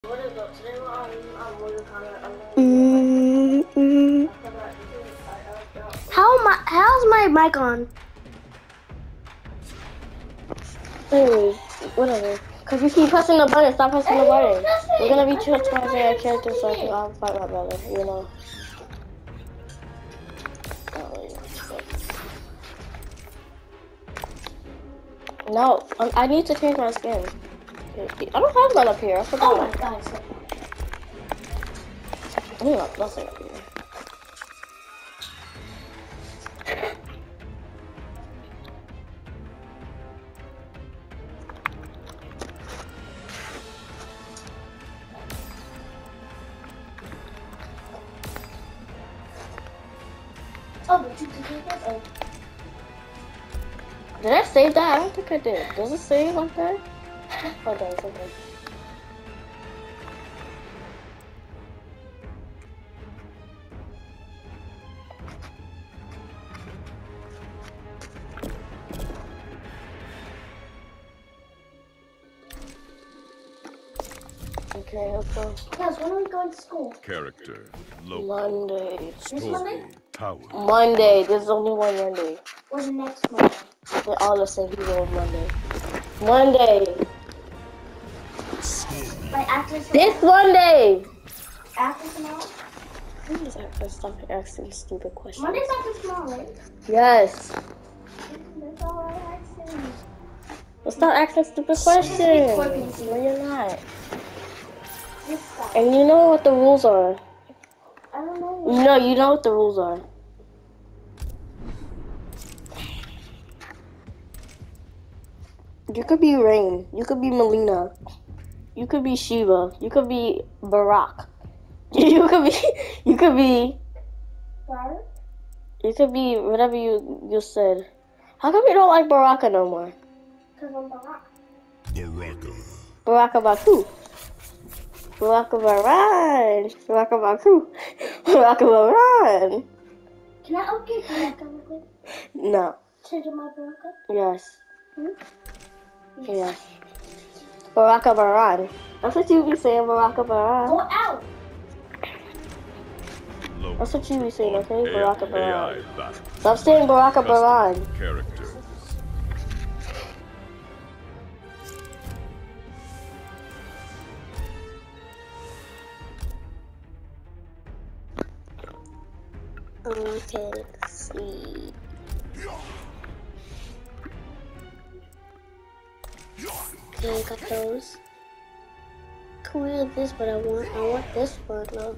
How's my mic on? Anyways, whatever. Cause you keep pressing the button. Stop pressing the button. We're gonna be transferring our characters so I can fight my brother. You know. No, I need to change my skin. I don't have none up here. I forgot. Oh my god. I need nothing up here. Oh, but you can do that. Oh. Did I save that? I don't think I did. Does it save like that? Oh, it does. Okay. Okay, let's go. Guys, when are we going to school? Character. Local. Monday. Story. Monday? Power. Monday. There's only one Monday. What's the next Monday? They're all the same people on Monday. Monday. Like after tomorrow? This Monday. After tomorrow? Please stop asking stupid questions. Monday's after tomorrow, right? Yes. That's all I asked. Well, stop asking stupid questions. No, you're not. And you know what the rules are. I don't know. No, you know what the rules are. You could be Rain. You could be Melina. You could be Shiva. You could be Barack. You could be. What? You could be whatever you said. How come you don't like Baraka no more? Because I'm Barack. Baraka. Baraka Baku. Baraka Baran. Baraka Baku. Baraka Baran. Can I upgrade Baraka real quick? No. Change my Baraka? Yes. Yes. Baraka Baran. That's what you be saying, Baraka Baran. Go out! That's what you be saying, okay? Baraka Baran. AI Stop saying Baraka Baran. Character. Okay, let's see. Okay, got those. Cool with this, but I want this one though.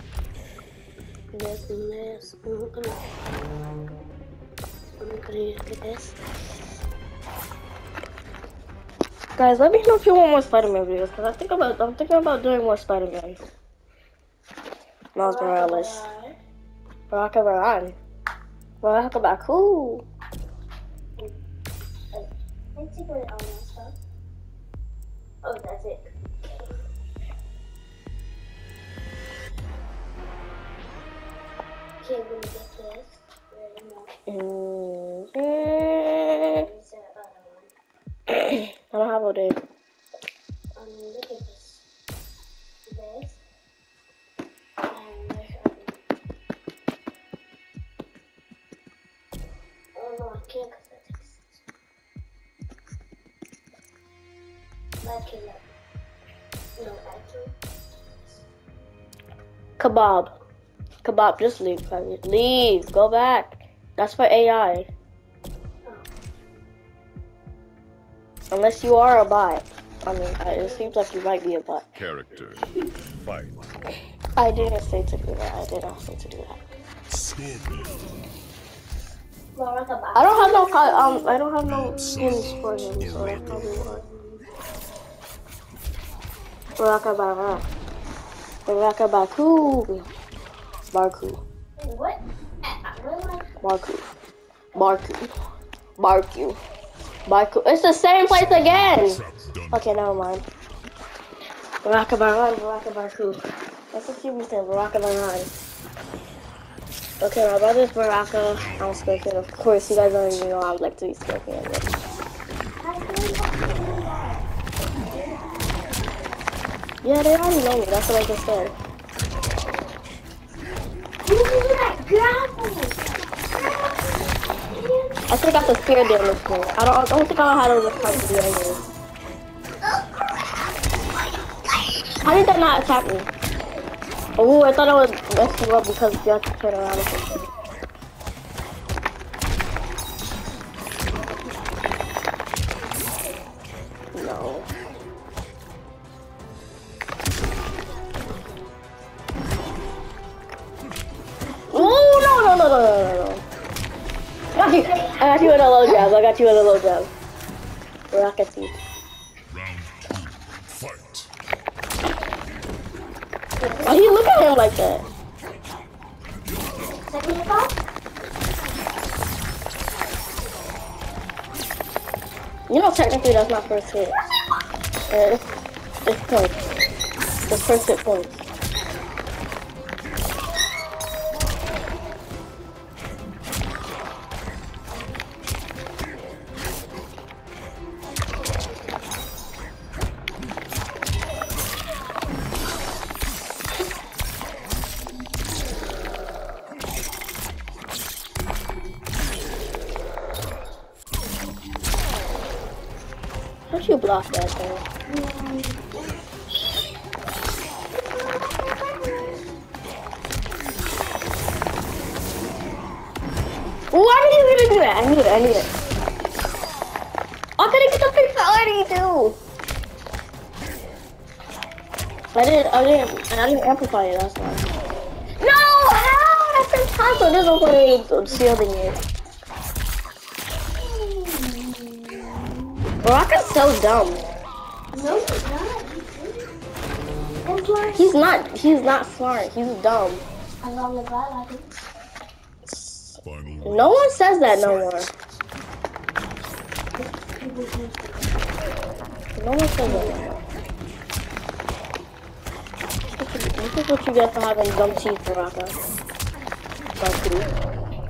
This and this. I'm gonna get this. Guys, let me know if you want more Spider-Man videos, because I'm thinking about doing more Spider-Man. Miles Morales. Baraka Baran. Baraka Baku. Let's see what all that stuff. Oh, that's it. Okay, we're gonna get this. I don't have all day. Look at this. This. And oh no, I can't because that takes. That came up. No, actually. Kebab. Kebab, just leave. Leave. Go back. That's for AI. Unless you are a bot. I mean, it seems like you might be a bot. Character. Fight. I didn't say to do that. I did not say to do that. I don't have no skins for him, so that's probably why. Baraka Bara. Baraka Baku. Barku. What? Barku. Barku. Barku. Barku. It's the same place again! Okay, never mind. Baraka Baran, Baraka Barku. That's what you be saying, Baraka Baran. Okay, my brother's Baraka. I'm Scorpion. Of course, you guys already know I would like to be Scorpion. But... Yeah, they already know me. That's what I just said. I think I should spear damage thing. I don't think I know how to look how to do anything. How did that not attack me? Oh, I thought I would mess you up because you have to turn around or something. No. Oh, no. I got you in a low jab. I got you in a low jab. Rocket teeth. Round 2. Fight. Why do you look at him like that? Second thought? You know, technically that's not first hit. It's points. It's first hit points. How'd you block that thing? Why did you gonna do that? I knew it. I couldn't get the fatality too. I didn't amplify it, that's why. No! How? That's impossible. There's no way shielding it. Baraka's so dumb. No, he's not. He's not smart. He's dumb. I'm on the ball, I think. Final No one says that no more. No one says that no more. This is what you get for having dumb teeth, Baraka. Dumb teeth.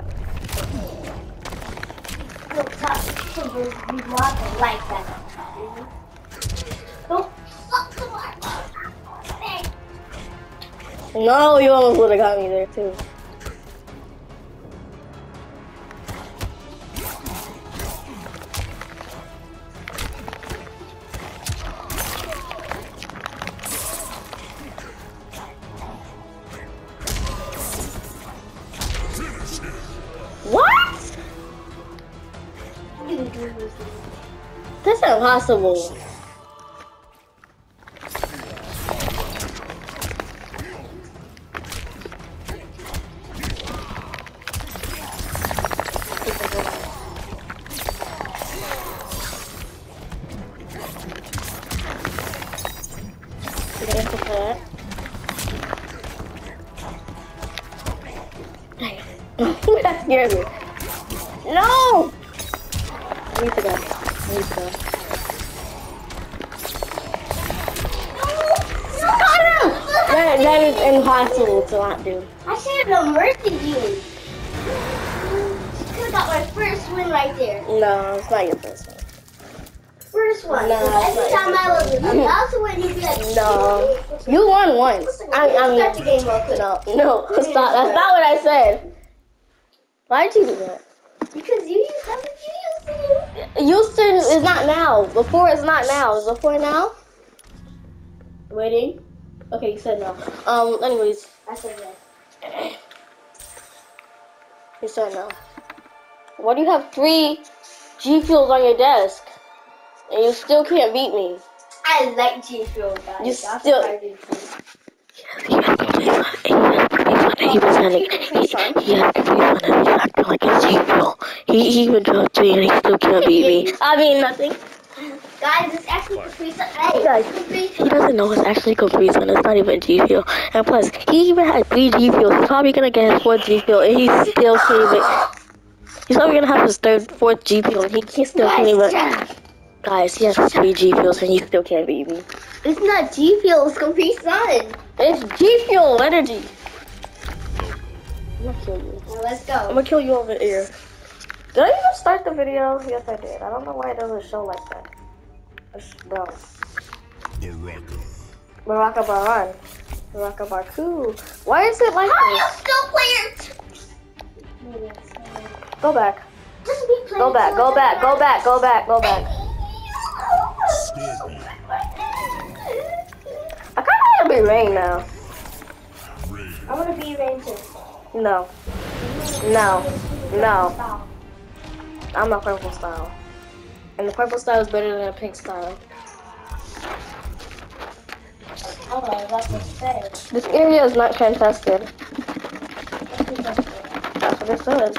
Look, top fingers, we want to like that. Don't fuck the mark. No, you almost would have got me there too. What? That's impossible. That scared me. No! I need to go. That is impossible to not do. I should have mercied you. You could have got my first win right there. No, it's not your first one. First one. No, Every time I was with you, I also win, you'd be like, No. You won once. Start the game real quick. No, stop. That's not what I said. Why did you do that? Because you used that what you used to do. Houston is not now. Before is not now. Is before now? Waiting. Okay, you said no. Anyways. I said yes. You said no. Why do you have 3 G Fuels on your desk? And you still can't beat me. I like G Fuel, guys. You still... He was acting like a G-Fuel. He even dropped me and he still can't beat me. I mean nothing. Guys, it's actually Capri Sun. Hey guys, He doesn't know it's actually Capri Sun. It's not even G-Fuel. And plus, he even had 3 G-Fuels. He's probably gonna get his 4th G-Fuel and he still can't even... He's probably gonna have his 4th G-Fuel and he still can't even... Guys, he has 3 G-Fuels and he still can't beat me. It's not G Fuel, it's Capri Sun. It's G Fuel energy. I'm gonna kill you. Now let's I'm go. gonna kill you over here. Did I even start the video? Yes, I did. I don't know why it doesn't show like that. It's dumb. Baraka. Baraka Baran. Baraka Barku. Why is it like this? Still playing. Go back. Just be playing. Go back. Go back. Go back. Go back. Go back. Scorpion. I kind of want to be Rain now. Rain. I want to be Rain too. No. No. No. Stop. I'm a purple style. And the purple style is better than a pink style. Oh, that's what you say. This area is not contested. That's what it says.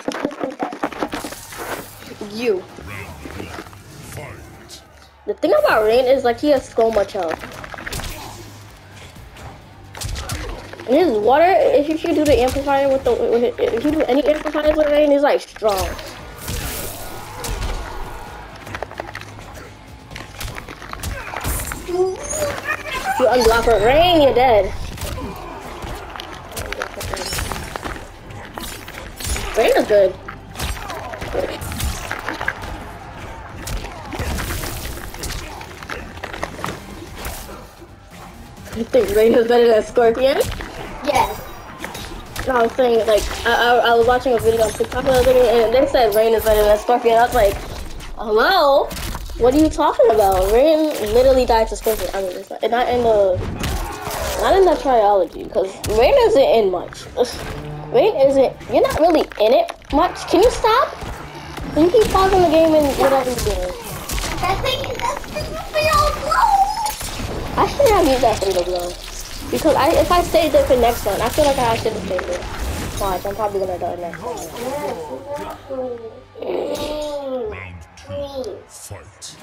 You. Fight. The thing about Rain is like he has so much health. And his water, if you do the amplifier with the, if you do any amplifiers with Rain, he's like strong. You unblock her Rain, you're dead. Rain is good. You think Rain is better than Scorpion? Yes. No, I was saying, like, I was watching a video on TikTok the other day, and they said Rain is better than Scorpion. I was like, hello? What are you talking about? Rain literally died to Scorpion. I mean, it's not in the triology, because Rain isn't in much. Rain isn't, you're not really in it much. Can you stop? Can you keep pausing the game and whatever you're doing? That's real blow. I should have used that fatal blow. Because if I stayed there for next one, I feel like I should have stayed there. Watch, I'm probably gonna die next one. Round 2. Fight.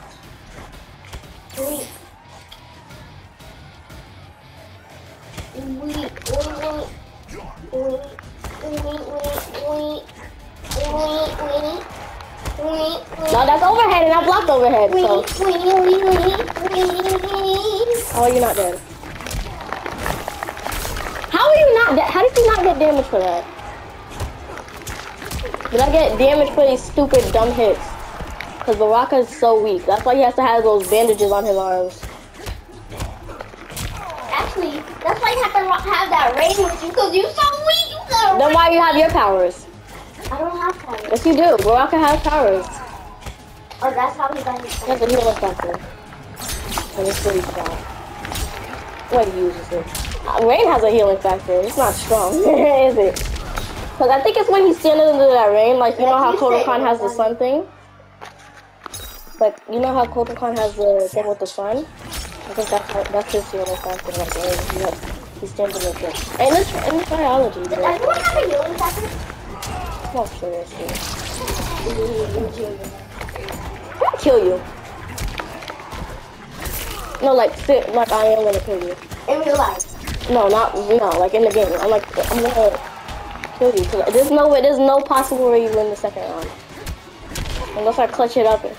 No, that's overhead and I blocked overhead, so. Oh, you're not dead. How are you not dead? How did you not get damage for that? Did I get damage for these stupid dumb hits? Because Baraka is so weak. That's why he has to have those bandages on his arms. Actually, that's why you have to have that Rain with you, because you're so weak. You got Then why you have your powers? I don't have powers. Yes, you do. Baraka has powers. Oh, that's how he got his He has a healing factor. And it's pretty strong. What he uses it. Rain has a healing factor. It's not strong, is it? Because I think it's when he's standing under that rain, like, you know how Kodokan has the sun thing? Like, you know how Kodokan has the thing with the sun? I think that's his healing factor, like, he's standing in the thing. And it's biology, Does bro. everyone have a healing factor? Oh, seriously. I'll kill you. No, like I am gonna kill you. In real life. No, like in the game. I'm gonna kill you. There's no possible way you win the second round. Unless I clutch it up.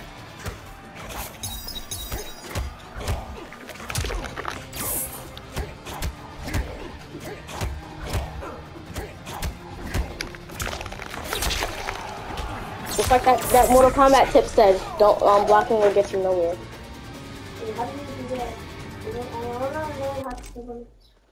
Just like that Mortal Kombat tip said, don't blocking will get you nowhere. How do you do that? I don't know how to do it.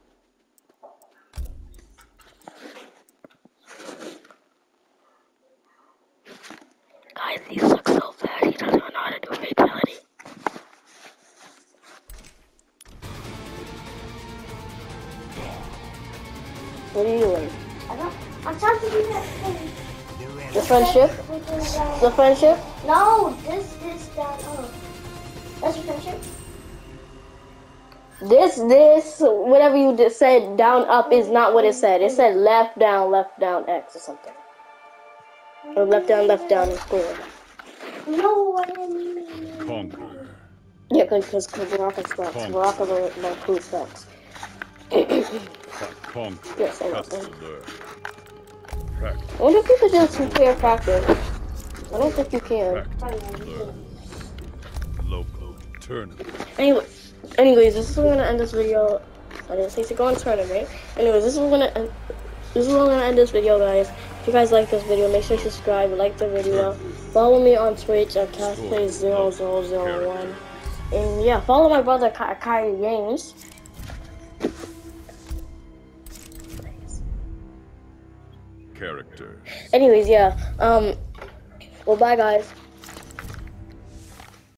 Guys, he sucks so bad. He doesn't even know how to do fatality. What are you doing? I'm trying to do that thing. The friendship? The friendship? No, this, that, that's your friendship? This, whatever you just said, down, up is not what it said. It said left, down, X or something. Or left, down, and square. No, I didn't. Conquer. Yeah, because Baraka sucks. Baraka Barku sucks. Conquer. Yes, I know. Test and learn. Practice. I wonder if you could do two-player practice. I don't think you can. Practice and learn. Local tournament. Anyways, this is where I'm gonna end this video. I didn't say to go on tournament. Anyways, this is where I'm gonna end this video, guys. If you guys like this video, make sure you subscribe, like the video, follow me on Twitch at CastPlay0001, and yeah, follow my brother Kyrie Games. characters. Anyways, yeah. Well, bye, guys.